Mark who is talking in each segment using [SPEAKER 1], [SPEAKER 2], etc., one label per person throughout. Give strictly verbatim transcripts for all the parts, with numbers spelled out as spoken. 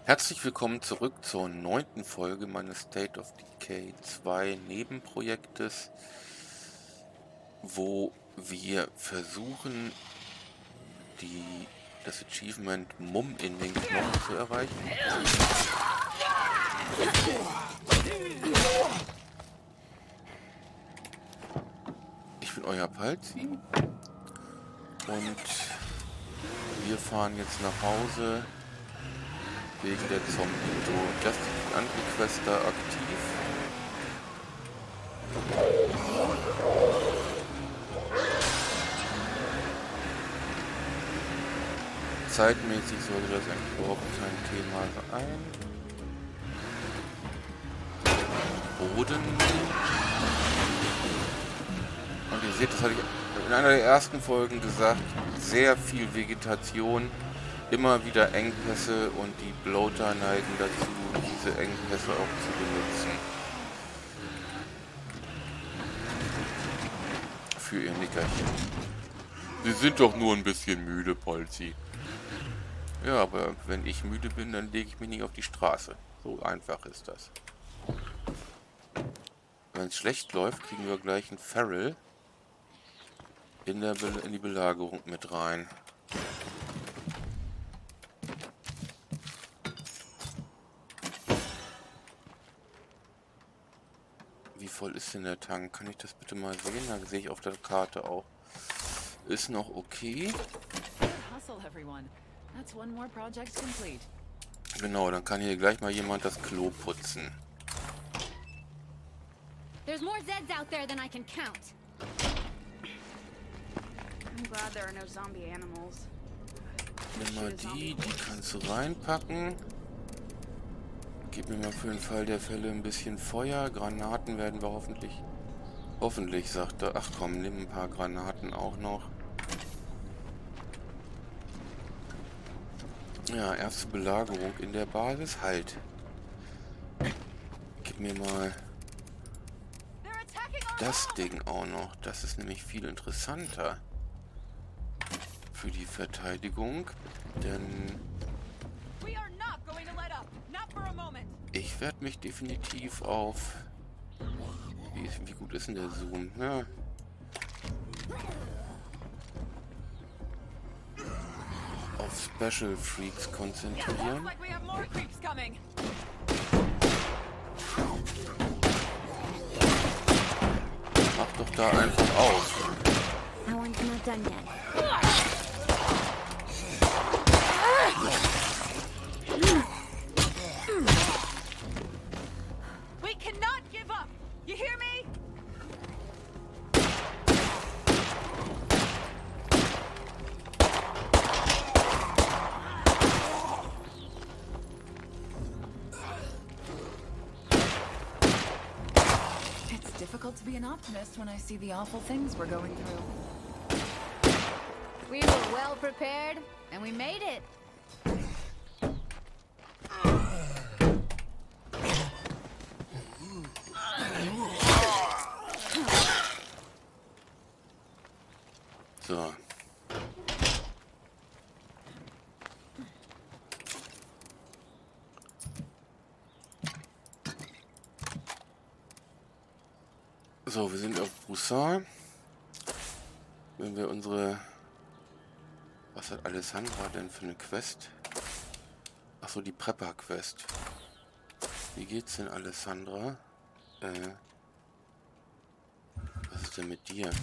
[SPEAKER 1] Herzlich willkommen zurück zur neunten Folge meines State of Decay zwei Nebenprojektes, wo wir versuchen, die, das Achievement Mumm in den Knochen zu erreichen. Ich bin euer Palzi und wir fahren jetzt nach Hause wegen der Zombie. So, das ist die andere Quest da aktiv. Zeitmäßig sollte das eigentlich überhaupt kein Thema sein. Boden. Und ihr seht, das hatte ich in einer der ersten Folgen gesagt, sehr viel Vegetation, immer wieder Engpässe und die Bloater neigen dazu, diese Engpässe auch zu benutzen. Für ihr Nickerchen. Sie sind doch nur ein bisschen müde, Polzi. Ja, aber wenn ich müde bin, dann lege ich mich nicht auf die Straße. So einfach ist das. Wenn es schlecht läuft, kriegen wir gleich einen Feral in, der Be in die Belagerung mit rein. Wie voll ist denn der Tank? Kann ich das bitte mal sehen? Da sehe ich auf der Karte auch. Ist noch okay. Genau, dann kann hier gleich mal jemand das Klo putzen.
[SPEAKER 2] There's more Zeds out there than I can count.
[SPEAKER 3] I'm glad there are no zombie animals.
[SPEAKER 1] Nimm mal die, die kannst du reinpacken. Gib mir mal für den Fall der Fälle ein bisschen Feuer. Granaten werden wir hoffentlich... Hoffentlich, sagt er. Ach komm, nimm ein paar Granaten auch noch. Ja, erste Belagerung in der Basis. Halt. Gib mir mal das Ding auch noch. Das ist nämlich viel interessanter für die Verteidigung. Denn ich werde mich definitiv auf... Wie, wie gut ist denn der Zoom? Ja. Auf Special Freaks konzentrieren. Mach doch da einfach auf.
[SPEAKER 3] We cannot give up. You hear me?
[SPEAKER 4] It's difficult to be an optimist when I see the awful things we're going through.
[SPEAKER 2] We were well prepared, and we made it.
[SPEAKER 1] So. So, wir sind auf Broussard. Wenn wir unsere... Was hat Alessandra denn für eine Quest? Achso, die Prepper-Quest. Wie geht's denn, Alessandra? Äh... Was ist denn mit dir?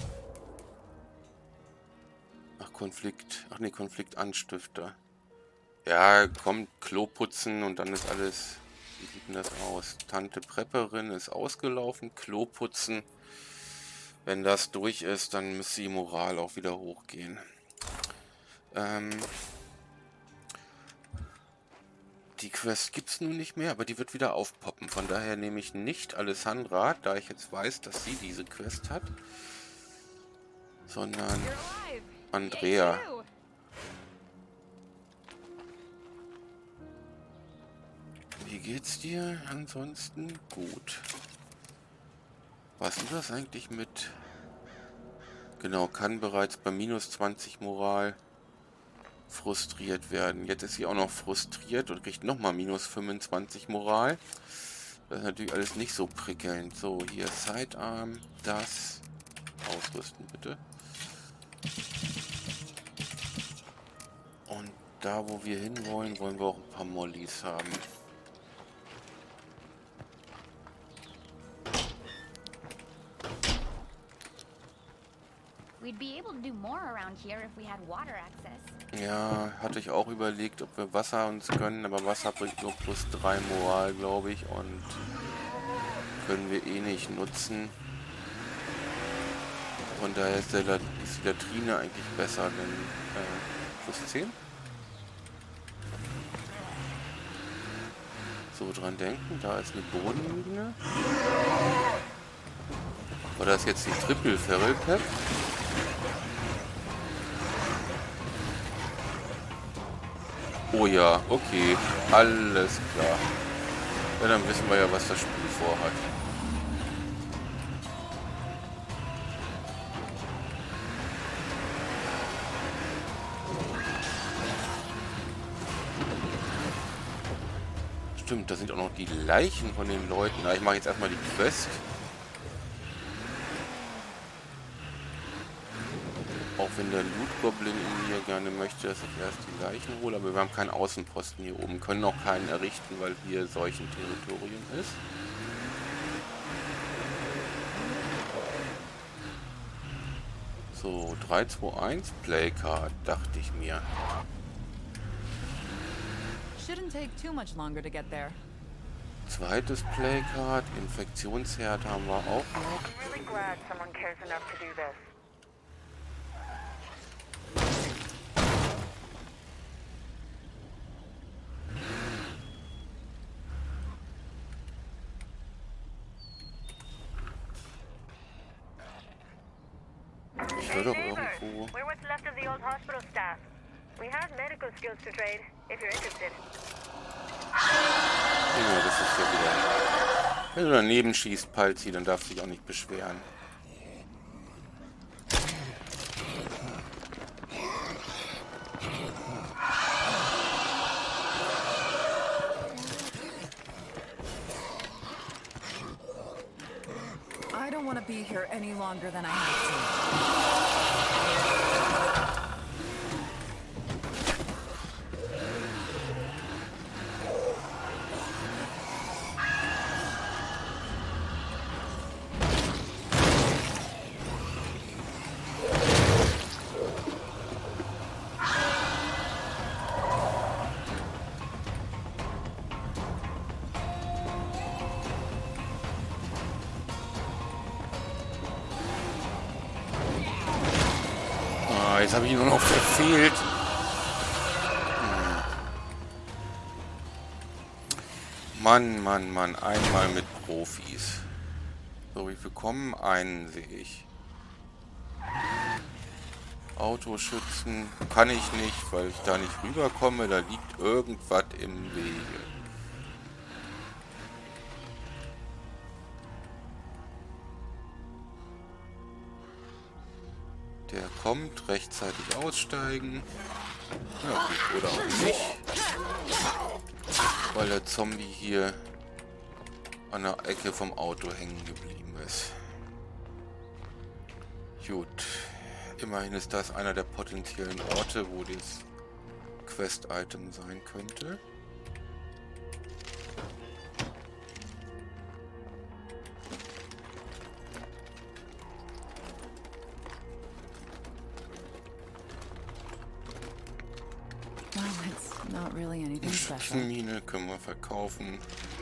[SPEAKER 1] Ach, Konflikt. Ach ne, Konfliktanstifter. Ja, komm, Klo putzen und dann ist alles... Wie sieht denn das aus? Tante Prepperin ist ausgelaufen. Klo putzen. Wenn das durch ist, dann müsste die Moral auch wieder hochgehen. Ähm... Die Quest gibt es nun nicht mehr, aber die wird wieder aufpoppen. Von daher nehme ich nicht Alessandra, da ich jetzt weiß, dass sie diese Quest hat, sondern Andrea. Wie geht's dir ansonsten? Gut. Was ist das eigentlich mit... Genau, kann bereits bei minus zwanzig Moral frustriert werden. Jetzt ist sie auch noch frustriert und kriegt nochmal minus fünfundzwanzig Moral. Das ist natürlich alles nicht so prickelnd. So, hier Sidearm, das ausrüsten, bitte. Und da, wo wir hinwollen, wollen wir auch ein paar Mollys haben.
[SPEAKER 2] We'd be able to do more around here if we had water access.
[SPEAKER 1] Ja, hatte ich auch überlegt, ob wir Wasser uns gönnen, aber Wasser bringt nur plus drei Moral, glaube ich, und können wir eh nicht nutzen. Von daher ist, der, ist die Latrine eigentlich besser, denn äh, plus zehn. So dran denken, da ist eine Bodenmine. War das jetzt die Triple Feral Pack? Oh ja, okay, alles klar. Ja, dann wissen wir ja, was das Spiel vorhat. Stimmt, da sind auch noch die Leichen von den Leuten. Na, ich mache jetzt erstmal die Quest. Auch wenn der Loot-Goblin in mir gerne möchte, dass ich erst die Leichen hole, aber wir haben keinen Außenposten hier oben, können auch keinen errichten, weil hier Seuchenterritorium ist. So, drei zwei eins, Playcard, dachte ich mir.
[SPEAKER 4] Shouldn't take too much longer to get there.
[SPEAKER 1] Zweites Playcard, Infektionsherd haben wir auch noch.
[SPEAKER 5] I'm really glad someone cares enough to do this.
[SPEAKER 1] Ich höre doch irgendwo.
[SPEAKER 5] We're what's left of the old hospital staff. We have medical skills to trade, if you're interested.
[SPEAKER 1] Ja, das ist ja wieder. Wenn du daneben schießt, Palzi, dann darfst du dich auch nicht beschweren.
[SPEAKER 4] I don't want to be here any longer than I have to.
[SPEAKER 1] Jetzt habe ich ihn nur noch verfehlt. Hm. Mann, Mann, Mann. Einmal mit Profis. So, wie viel kommen? Einen sehe ich. Autoschützen kann ich nicht, weil ich da nicht rüberkomme. Da liegt irgendwas im Wege. Der kommt, rechtzeitig aussteigen. Ja gut, oder auch nicht. Weil der Zombie hier an der Ecke vom Auto hängen geblieben ist. Gut. Immerhin ist das einer der potenziellen Orte, wo das Quest-Item sein könnte.
[SPEAKER 4] Not really anything special.
[SPEAKER 1] Mine können wir verkaufen.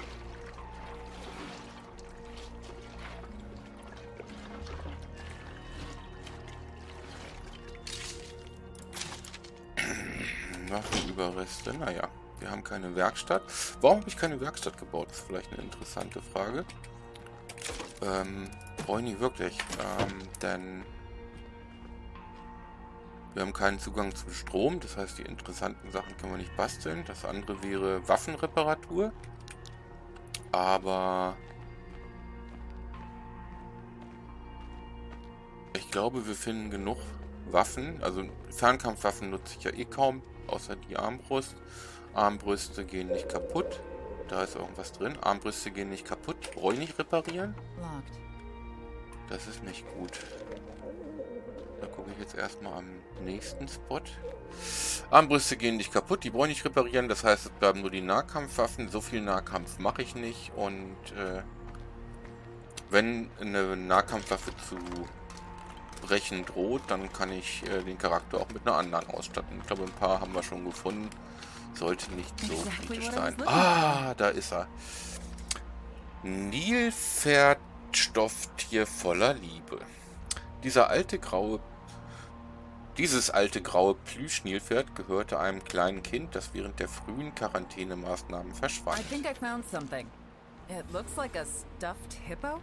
[SPEAKER 1] Waffenüberreste. Naja, wir haben keine Werkstatt. Warum habe ich keine Werkstatt gebaut? Das ist vielleicht eine interessante Frage. Ähm, brauche ich nicht wirklich. Ähm, denn wir haben keinen Zugang zum Strom, das heißt, die interessanten Sachen können wir nicht basteln. Das andere wäre Waffenreparatur. Aber ich glaube, wir finden genug Waffen. Also Fernkampfwaffen nutze ich ja eh kaum. außer die Armbrust. Armbrüste gehen nicht kaputt. Da ist irgendwas drin. Armbrüste gehen nicht kaputt. Brauche ich nicht reparieren?
[SPEAKER 4] Locked.
[SPEAKER 1] Das ist nicht gut. Da gucke ich jetzt erstmal am nächsten Spot. Armbrüste gehen nicht kaputt, die brauche ich nicht reparieren. Das heißt, es bleiben nur die Nahkampfwaffen. So viel Nahkampf mache ich nicht. Und äh, wenn eine Nahkampfwaffe zu brechen droht, dann kann ich äh, den Charakter auch mit einer anderen ausstatten. Ich glaube, ein paar haben wir schon gefunden. Sollte nicht so kritisch sein. Ah, da ist er. Nilpferdstofftier voller Liebe. Dieser alte graue, dieses alte graue Plüschnilpferd gehörte einem kleinen Kind, das während der frühen Quarantänemaßnahmen verschwand.
[SPEAKER 4] I think I found something. It looks like a stuffed hippo.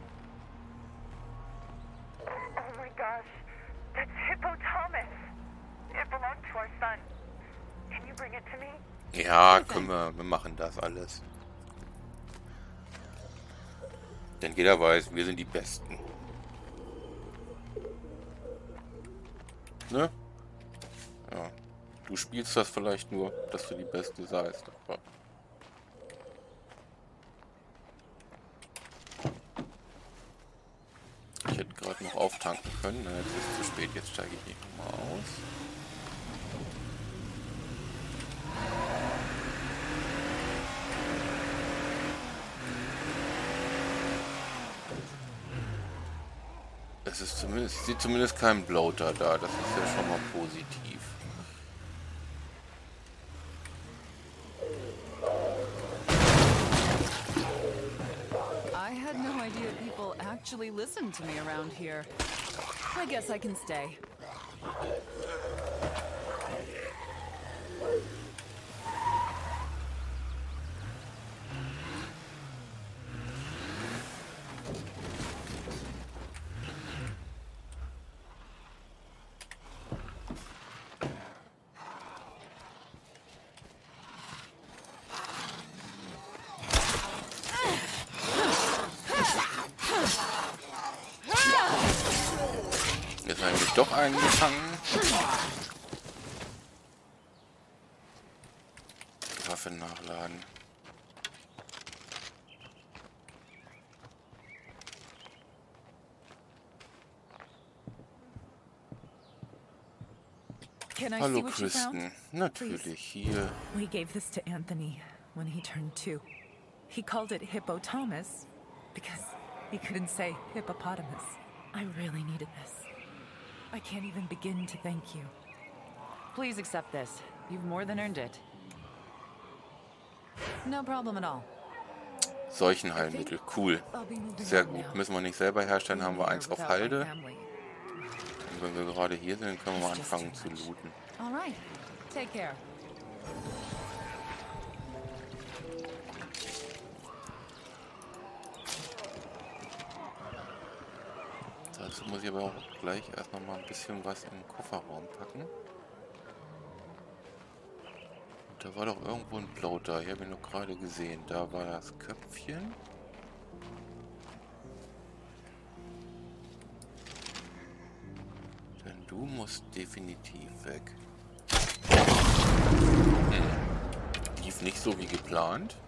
[SPEAKER 5] Oh my gosh, that's Hippo Thomas. It belonged to our son. Can you bring it to me?
[SPEAKER 1] Ja, können wir, wir machen das alles. Denn jeder weiß, wir sind die Besten. Ne? Ja. Du spielst das vielleicht nur, dass du die Beste seist, aber... Ich hätte gerade noch auftanken können. Na, jetzt ist es zu spät, jetzt steige ich nicht nochmal aus. Es ist zumindest, ich sehe zumindest keinen Bloater da, das ist ja schon mal positiv.
[SPEAKER 4] I had no idea people actually listen to me around here. I guess I can stay.
[SPEAKER 1] Jetzt habe ich mich doch eingefangen. Waffe nachladen.
[SPEAKER 4] Can I see
[SPEAKER 1] Hallo
[SPEAKER 4] what you found?
[SPEAKER 1] Kristen. Natürlich, hier.
[SPEAKER 6] We gave this to Anthony when he turned two. He called it Hippopotamus because he couldn't say hippopotamus. I really needed this. I can't even begin to thank you.
[SPEAKER 4] Please accept this. You've more than earned it. No problem at all.
[SPEAKER 1] Seuchenheilmittel, cool.
[SPEAKER 6] I'll be moving
[SPEAKER 1] Sehr
[SPEAKER 6] on
[SPEAKER 1] gut.
[SPEAKER 6] now.
[SPEAKER 1] Müssen wir nicht selber herstellen, haben wir eins auf
[SPEAKER 6] Without my
[SPEAKER 1] Halde.
[SPEAKER 6] family.
[SPEAKER 1] Und wenn wir gerade hier sind, können wir mal anfangen zu looten.
[SPEAKER 4] All right. Take care.
[SPEAKER 1] Dazu muss ich aber auch gleich erst noch mal ein bisschen was in den Kofferraum packen. Und da war doch irgendwo ein Bloater. Ich habe ihn noch gerade gesehen. Da war das Köpfchen. Denn du musst definitiv weg. Hm. Lief nicht so wie geplant.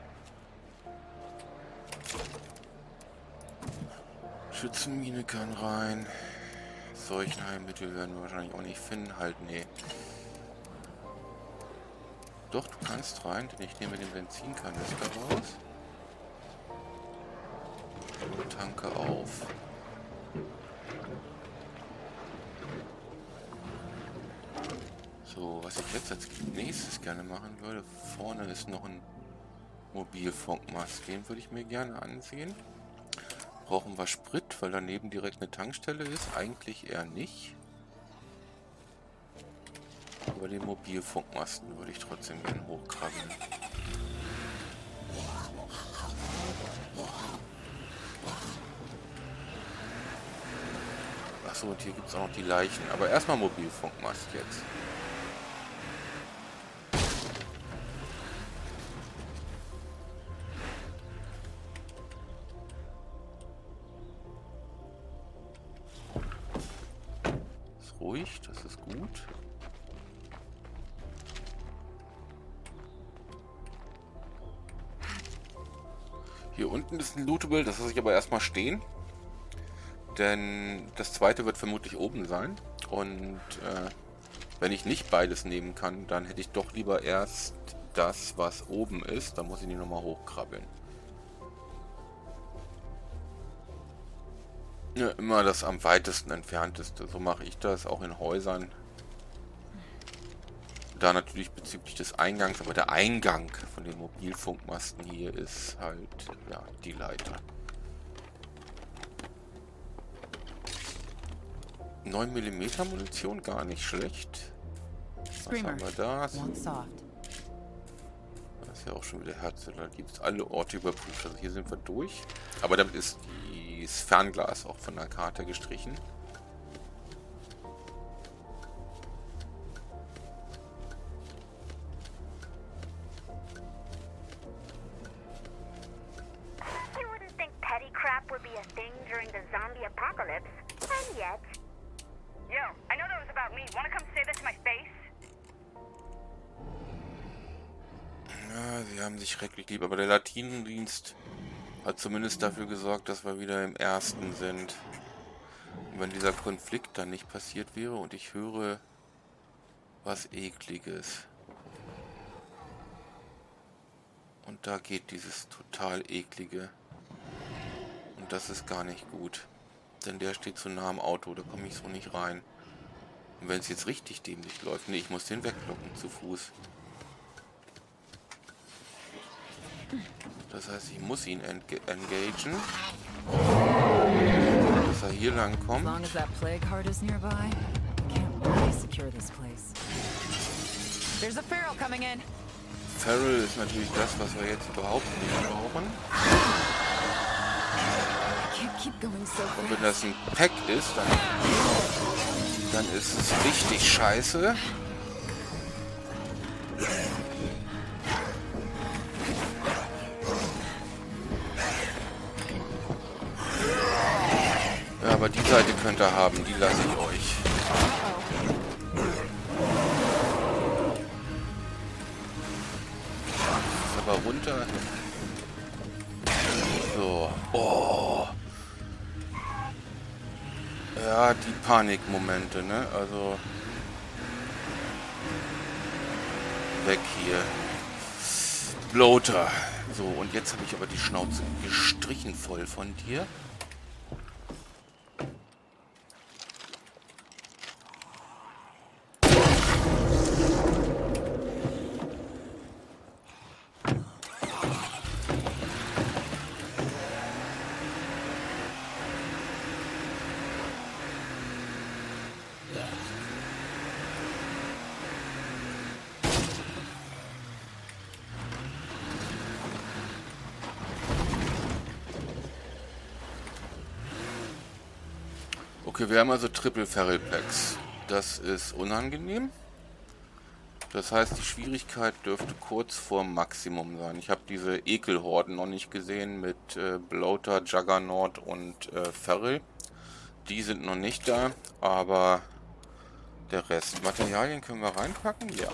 [SPEAKER 1] Schützenmine kann rein. Seuchenheilmittel werden wir wahrscheinlich auch nicht finden. Halt, nee. Doch, du kannst rein, denn ich nehme den Benzinkanister raus. Und tanke auf. So, was ich jetzt als nächstes gerne machen würde, vorne ist noch ein Mobilfunkmast. Den würde ich mir gerne ansehen. Brauchen wir Sprit, weil daneben direkt eine Tankstelle ist? Eigentlich eher nicht. Aber den Mobilfunkmasten würde ich trotzdem gerne hochkrabbeln. Achso, und hier gibt es auch noch die Leichen. Aber erstmal Mobilfunkmast jetzt. Ruhig, das ist gut. Hier unten ist ein Lootable, das lasse ich aber erstmal stehen. Denn das zweite wird vermutlich oben sein. Und äh, wenn ich nicht beides nehmen kann, dann hätte ich doch lieber erst das, was oben ist. Da muss ich nicht nochmal hochkrabbeln. Ja, immer das am weitesten entfernteste. So mache ich das, auch in Häusern. Da natürlich bezüglich des Eingangs, aber der Eingang von den Mobilfunkmasten hier ist halt, ja, die Leiter. neun Millimeter Munition, gar nicht schlecht. Was haben wir da? Das ist ja auch schon wieder Herze. Da gibt es alle Orte überprüft. Also hier sind wir durch. Aber damit ist das Fernglas auch von der Karte gestrichen.
[SPEAKER 5] You wouldn't think petty crap would be a thing during the zombie apocalypse, and yet.
[SPEAKER 3] Yo, I know that was about me. Wanna come say that to my face?
[SPEAKER 1] Ja, sie haben sich schrecklich lieb, aber der Latinendienst hat zumindest dafür gesorgt, dass wir wieder im ersten sind. Und wenn dieser Konflikt dann nicht passiert wäre und ich höre was Ekliges. Und da geht dieses total eklige. Und das ist gar nicht gut. Denn der steht zu nah am Auto, da komme ich so nicht rein. Und wenn es jetzt richtig dämlich läuft, nee, ich muss den weglocken zu Fuß. Das heißt, ich muss ihn enge engagen. Dass er hier lang kommt.
[SPEAKER 4] As long as that plague heart is nearby, I can't really secure this place. There's a feral coming in.
[SPEAKER 1] Feral ist natürlich das, was wir jetzt überhaupt nicht brauchen. Und wenn das ein Pack ist, dann, dann ist es richtig scheiße. Ja, aber die Seite könnt ihr haben, die lasse ich euch. Ist aber runter. So. Oh. Ja, die Panikmomente, ne? Also weg hier. Bloater. So, und jetzt habe ich aber die Schnauze gestrichen voll von dir. Okay, wir haben also Triple Feral Packs. Das ist unangenehm. Das heißt, die Schwierigkeit dürfte kurz vor Maximum sein. Ich habe diese Ekelhorden noch nicht gesehen mit äh, Bloater, Juggernaut und äh, Feral. Die sind noch nicht da, aber der Rest. Materialien können wir reinpacken? Ja.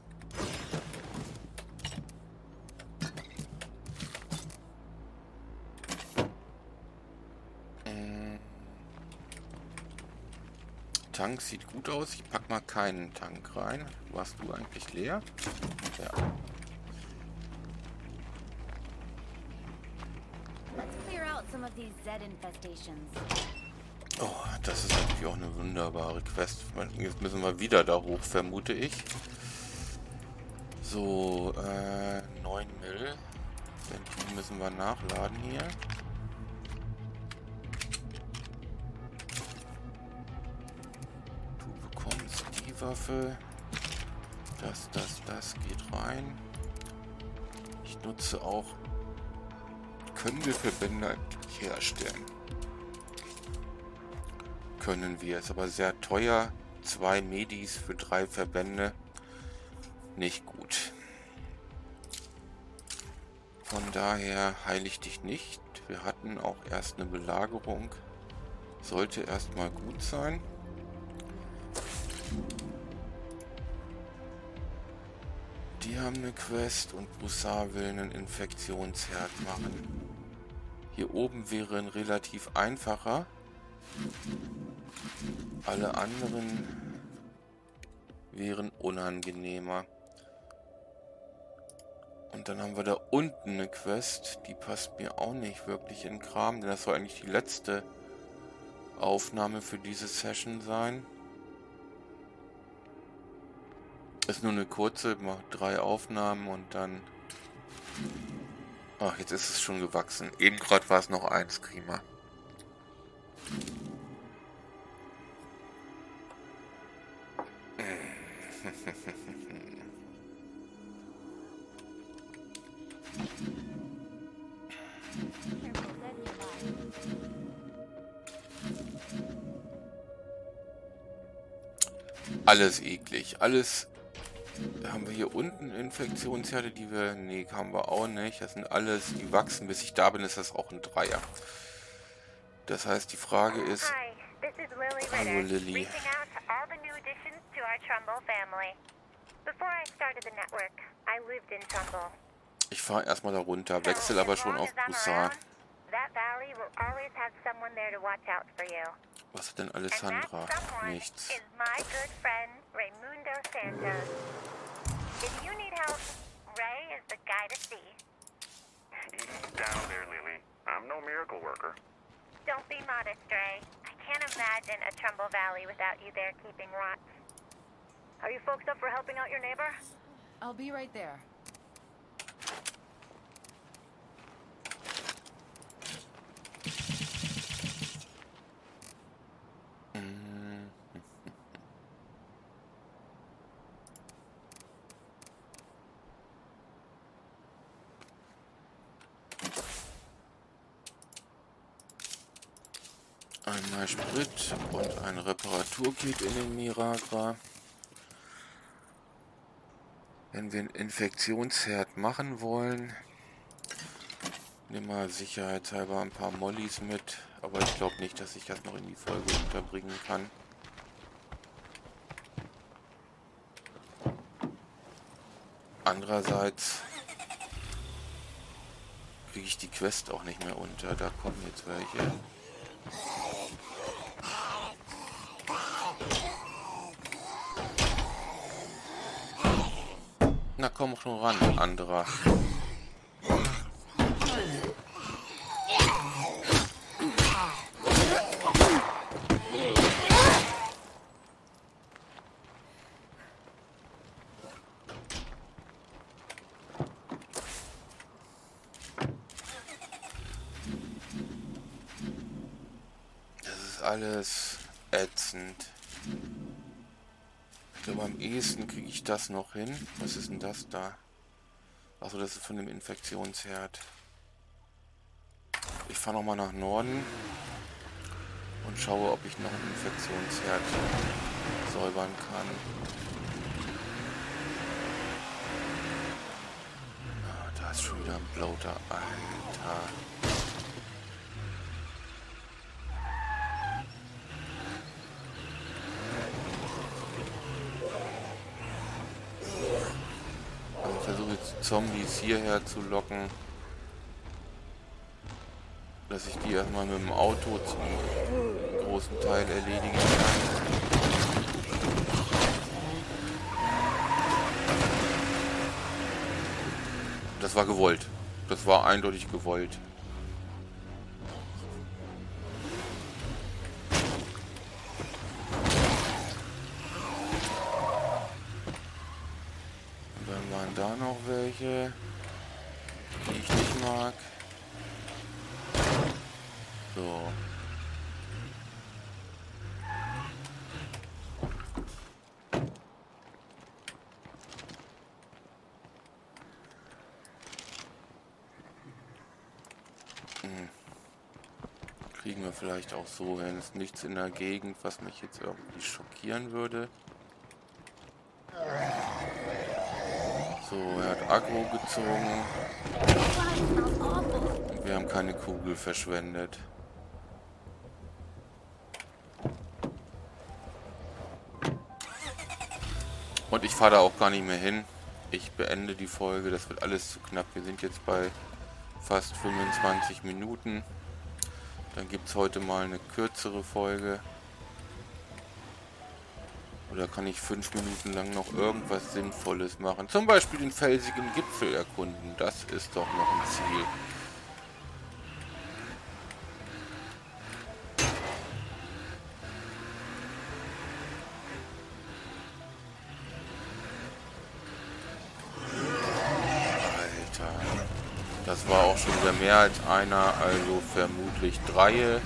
[SPEAKER 1] Tank sieht gut aus. Ich pack mal keinen Tank rein. Warst du eigentlich leer? Ja.
[SPEAKER 2] Clear out some of these Zed infestations.
[SPEAKER 1] Oh, das ist natürlich auch eine wunderbare Quest. Jetzt müssen wir wieder da hoch, vermute ich. So, äh, neun Mil. Die müssen wir nachladen hier. Waffe. Das, das, das geht rein. Ich nutze auch. Können wir Verbände herstellen? Können wir. Ist aber sehr teuer. Zwei Medis für drei Verbände. Nicht gut. Von daher heile ich dich nicht. Wir hatten auch erst eine Belagerung. Sollte erstmal gut sein. Die haben eine Quest und Broussard will einen Infektionsherd machen. Hier oben wäre ein relativ einfacher. Alle anderen wären unangenehmer. Und dann haben wir da unten eine Quest, die passt mir auch nicht wirklich in den Kram, denn das soll eigentlich die letzte Aufnahme für diese Session sein. Ist nur eine kurze, macht drei Aufnahmen und dann... Ach, jetzt ist es schon gewachsen. Eben gerade war es noch eins, prima. Alles eklig. Alles... Haben wir hier unten Infektionsherde, die wir... Nee, haben wir auch nicht. Das sind alles, die wachsen. Bis ich da bin, ist das auch ein Dreier. Das heißt, die Frage ist...
[SPEAKER 3] Hi, this is Lily
[SPEAKER 1] Hallo
[SPEAKER 3] Ritter,
[SPEAKER 1] Lilly.
[SPEAKER 3] reaching out to all the new additions to our Trumbull family. Before I started the network, I lived in Trumbull.
[SPEAKER 1] Ich fahre erstmal da runter, wechsle aber schon auf Busan.
[SPEAKER 3] That valley will always have someone there to watch out for you.
[SPEAKER 1] Was hat denn
[SPEAKER 3] And
[SPEAKER 1] Alessandra?
[SPEAKER 3] that someone
[SPEAKER 1] Nichts.
[SPEAKER 3] is my good friend Raymundo Santos. If you need help, Ray is the guy to see.
[SPEAKER 7] Ease down there, Lily. I'm no miracle worker.
[SPEAKER 3] Don't be modest, Ray. I can't imagine a Trumbull Valley without you there keeping watch.
[SPEAKER 5] Are you folks up for helping out your neighbor?
[SPEAKER 4] I'll be right there.
[SPEAKER 1] Einmal Sprit und ein Reparaturkit in den Miragra. Wenn wir einen Infektionsherd machen wollen, nehmen wir sicherheitshalber ein paar Mollys mit, aber ich glaube nicht, dass ich das noch in die Folge unterbringen kann. Andererseits kriege ich die Quest auch nicht mehr unter, da kommen jetzt welche. Na komm schon ran, anderer. Das ist alles ätzend. Ich glaube, am ehesten kriege ich das noch hin. Was ist denn das da? Achso, das ist von dem Infektionsherd. Ich fahre nochmal nach Norden und schaue, ob ich noch einen Infektionsherd säubern kann. Ah, da ist schon wieder ein Bloater. Alter. Zombies hierher zu locken, dass ich die erstmal mit dem Auto zum großen Teil erledigen kann. Das war gewollt. Das war eindeutig gewollt. Da noch welche, die ich nicht mag. So. Hm. Kriegen wir vielleicht auch so hin. Ist nichts in der Gegend, was mich jetzt irgendwie schockieren würde. So, er hat Aggro gezogen. Und wir haben keine Kugel verschwendet. Und ich fahre da auch gar nicht mehr hin. Ich beende die Folge. Das wird alles zu knapp. Wir sind jetzt bei fast fünfundzwanzig Minuten. Dann gibt es heute mal eine kürzere Folge. Oder kann ich fünf Minuten lang noch irgendwas Sinnvolles machen? Zum Beispiel den felsigen Gipfel erkunden. Das ist doch noch ein Ziel. Das war auch schon wieder mehr als einer, also vermutlich drei.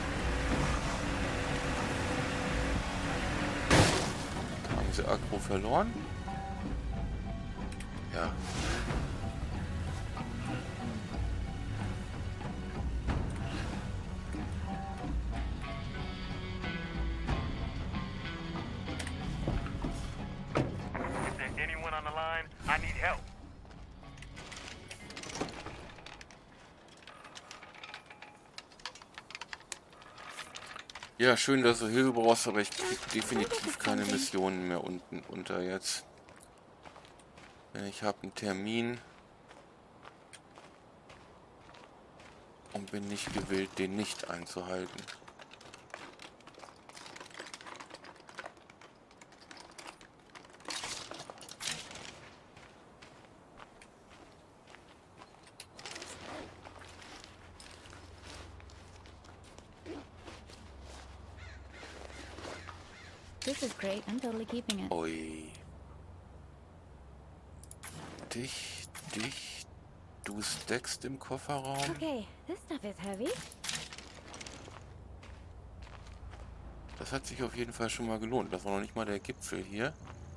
[SPEAKER 1] Haben sie Aggro verloren? Ja.
[SPEAKER 7] Is there anyone on the line? I need help.
[SPEAKER 1] Ja, schön, dass du Hilfe brauchst, aber ich krieg definitiv keine Missionen mehr unten unter jetzt. Ich habe einen Termin und bin nicht gewillt, den nicht einzuhalten.
[SPEAKER 2] This is great. I'm totally keeping it.
[SPEAKER 1] Ui. Dich, dich, du steckst im Kofferraum.
[SPEAKER 2] Okay, this stuff is heavy.
[SPEAKER 1] Das hat sich auf jeden Fall schon mal gelohnt. Das war noch nicht mal der Gipfel hier.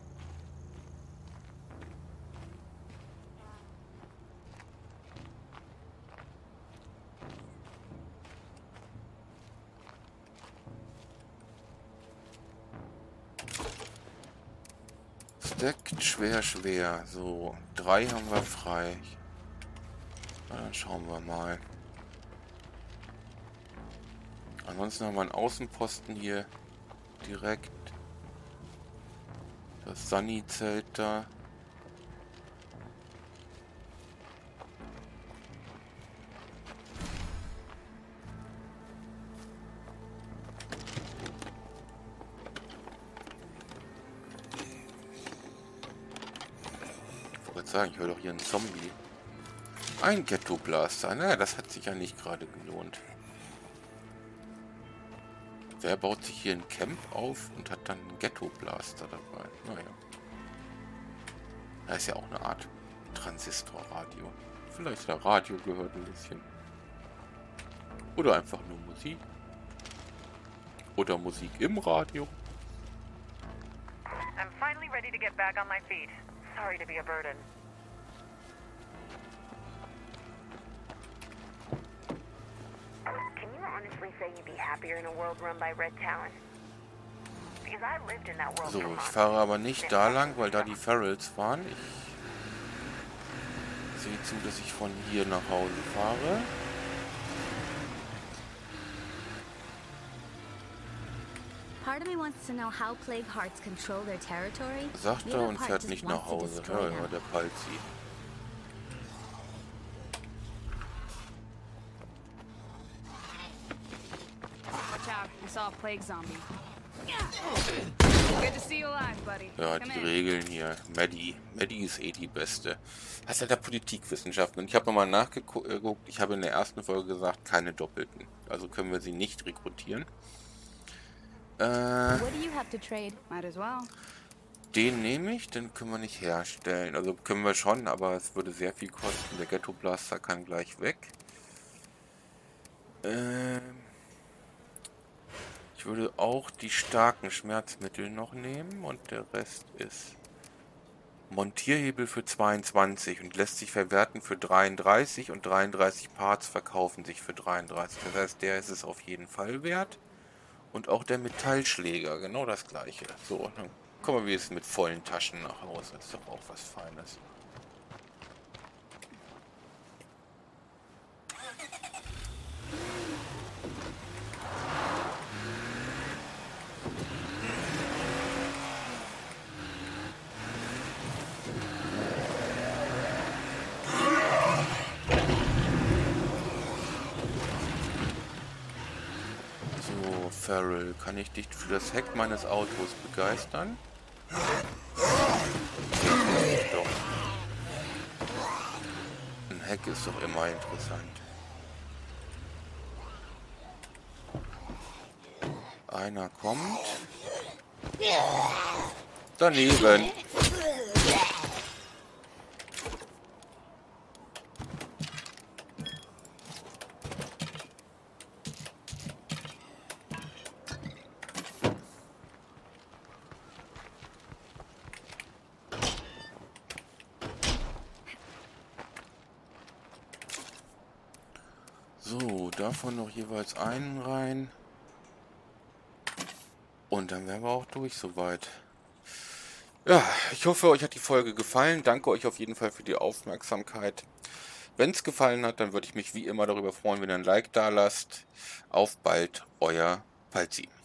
[SPEAKER 1] Stackt schwer, schwer. So, drei haben wir frei. Na, dann schauen wir mal. Ansonsten haben wir einen Außenposten hier direkt. Das Sunny-Zelt da. Ich wollte sagen, ich höre doch hier einen Zombie. Ein Ghetto-Blaster. Naja, das hat sich ja nicht gerade gelohnt. Wer baut sich hier ein Camp auf und hat dann einen Ghetto-Blaster dabei? Naja. Das ist ja auch eine Art Transistorradio. Vielleicht der Radio gehört ein bisschen. Oder einfach nur Musik. Oder Musik im Radio.
[SPEAKER 5] I'm finally ready to get back on my feet. Sorry to be a burden.
[SPEAKER 3] Can you honestly say you'd be happier in a world run by Red Talon?
[SPEAKER 5] Because I lived in that world
[SPEAKER 1] So,
[SPEAKER 5] for
[SPEAKER 1] ich
[SPEAKER 5] months.
[SPEAKER 1] fahre aber nicht da lang, weil da die Ferals fahren. Ich sehe zu, dass ich von hier nach Hause fahre.
[SPEAKER 2] Part of me wants to know how Plague Hearts control their territory.
[SPEAKER 1] Sagt
[SPEAKER 2] The
[SPEAKER 1] er
[SPEAKER 2] other
[SPEAKER 1] und
[SPEAKER 2] part
[SPEAKER 1] fährt
[SPEAKER 2] just
[SPEAKER 1] nicht
[SPEAKER 2] wants
[SPEAKER 1] nach
[SPEAKER 2] to
[SPEAKER 1] Hause.
[SPEAKER 2] destroy
[SPEAKER 1] Ja,
[SPEAKER 2] them.
[SPEAKER 1] ja, der Palzi.
[SPEAKER 8] Watch out, I saw a plague zombie. Good to see you alive, buddy.
[SPEAKER 1] Ja,
[SPEAKER 8] Come
[SPEAKER 1] die
[SPEAKER 8] in.
[SPEAKER 1] Regeln hier. Maddie. Maddie ist eh die Beste. Das ist ja der Politikwissenschaften. Und ich habe nochmal nachgeguckt. Ich habe in der ersten Folge gesagt, keine Doppelten. Also können wir sie nicht rekrutieren. Äh,
[SPEAKER 2] What do you have to trade?
[SPEAKER 8] Might as well.
[SPEAKER 1] den nehme ich, den können wir nicht herstellen. Also können wir schon, aber es würde sehr viel kosten. Der Ghetto Blaster kann gleich weg. Ähm, ich würde auch die starken Schmerzmittel noch nehmen und der Rest ist Montierhebel für zweiundzwanzig und lässt sich verwerten für dreiunddreißig und dreiunddreißig Parts verkaufen sich für dreiunddreißig. Das heißt, der ist es auf jeden Fall wert. Und auch der Metallschläger, genau das gleiche. So, dann kommen wir jetzt mit vollen Taschen nach Hause. Das ist doch auch was Feines. Farrell, kann ich dich für das Heck meines Autos begeistern? Doch. Ein Heck ist doch immer interessant. Einer kommt. Daneben. So, davon noch jeweils einen rein. Und dann wären wir auch durch soweit. Ja, ich hoffe, euch hat die Folge gefallen. Danke euch auf jeden Fall für die Aufmerksamkeit. Wenn es gefallen hat, dann würde ich mich wie immer darüber freuen, wenn ihr ein Like da lasst. Auf bald, euer Palzi.